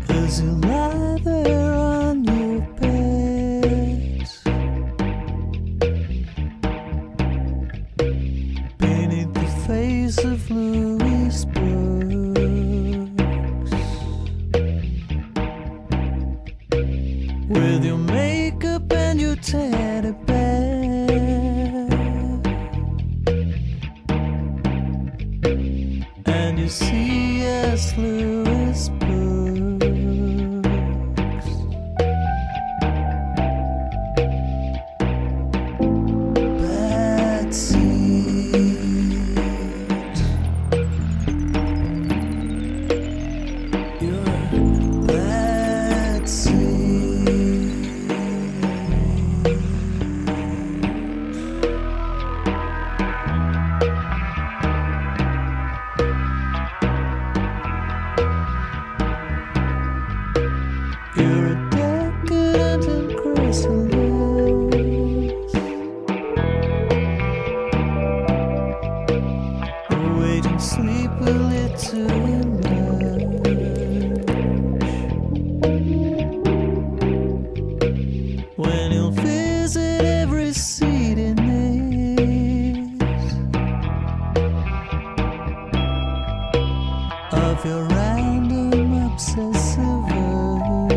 as you lie there on your bed, beneath the face of Louise Brooks, with your makeup and your teddy bear, and you see us Louise Brooks. Bad seed, you're a bad seed. You're a decadent and chrysalis, waiting sleepily to emerge, when you'll visit every seedy niche of your random obsessive urge.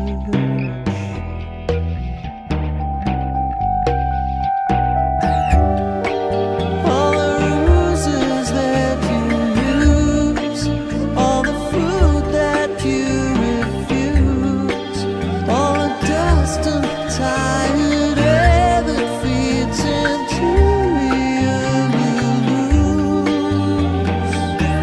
All the ruses that you use, all the food that you refuse, all the dust and tired air that feeds into your Lulus,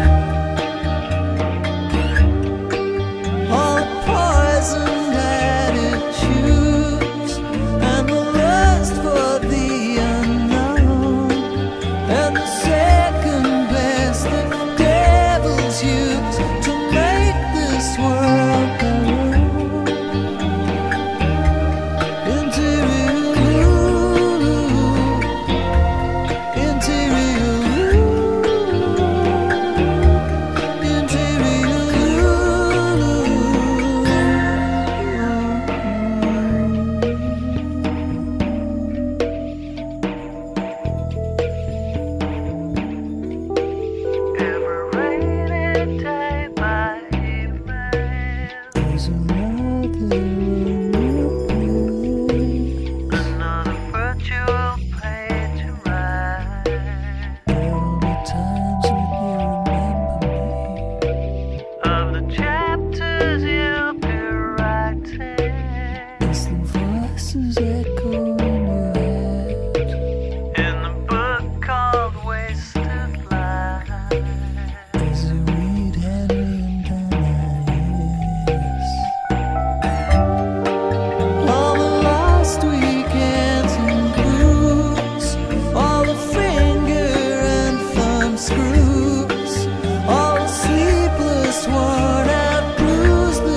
all the poison that it chews, and the lust for the unknown, and the second best that devils use to make this world their own. Interior Lulu, Interior Lulu, Interior Every rainy day by email, there's another virtual page to write. There'll be times when you remember me, of the chapters you'll be writing, as the voices echo in your head, in the book called Wasted Life, as you read Henry and Anais. All the lost weekends and grooves, all the finger and thumb screws, all the sleepless, worn out, bruised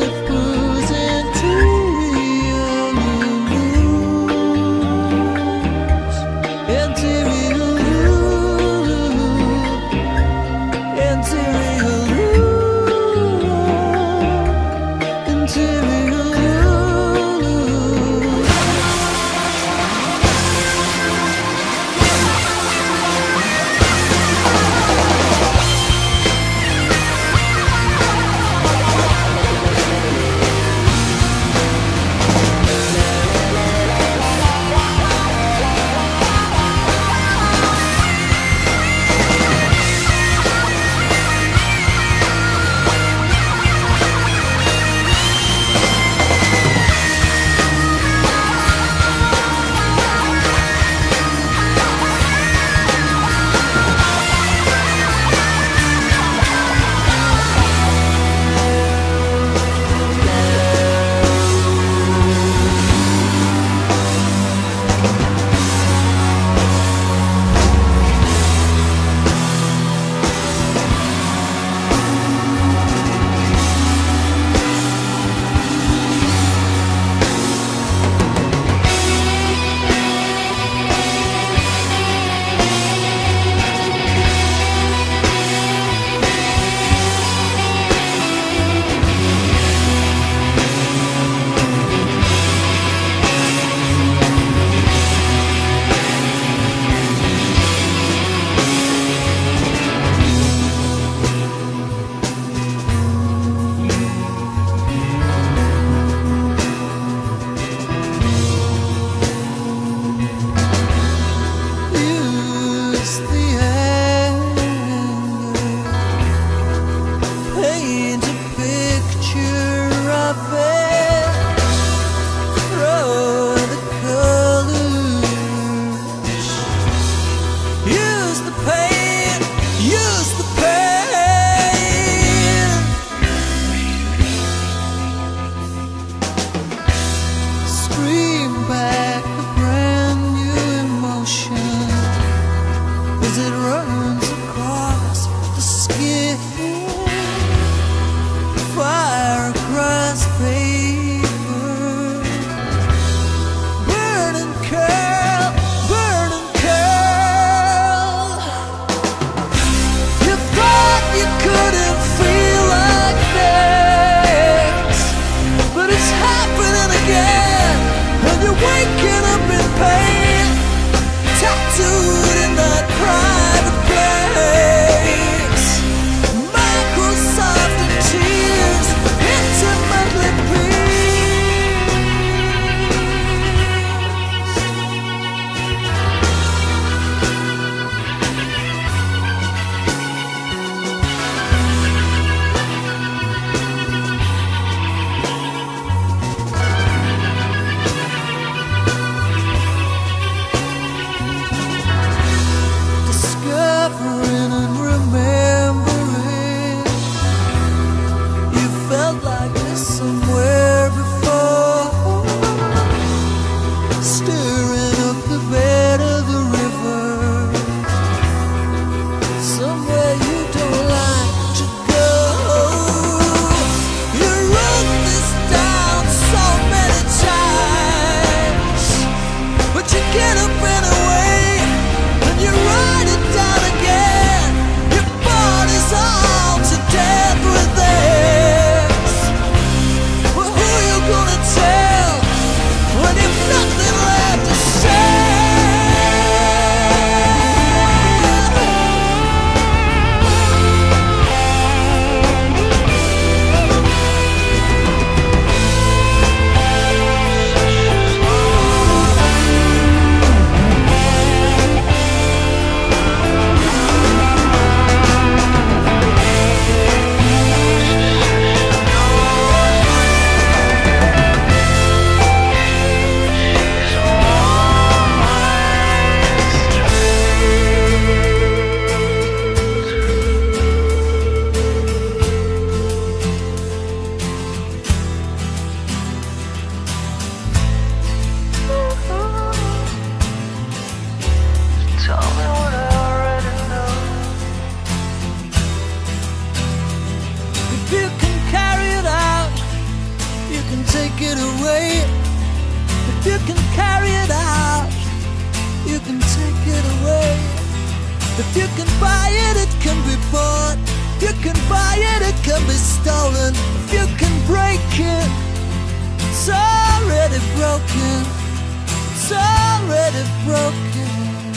If you can carry it out, you can take it away. If you can buy it, it can be bought. If you can buy it, it can be stolen. If you can break it, it's already broken. It's already broken.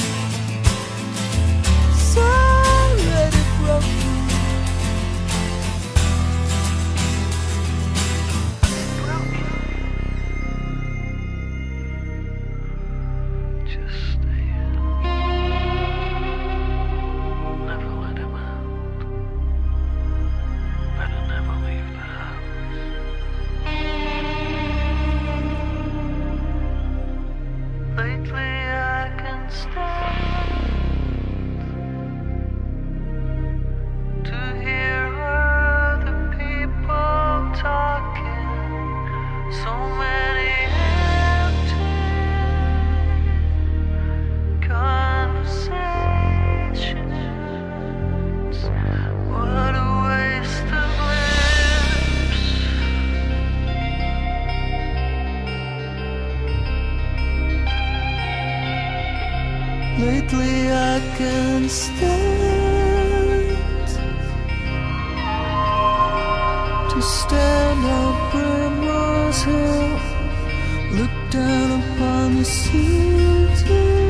It's already broken. Lately I can stand to stand on Primrose Hill, look down upon the city.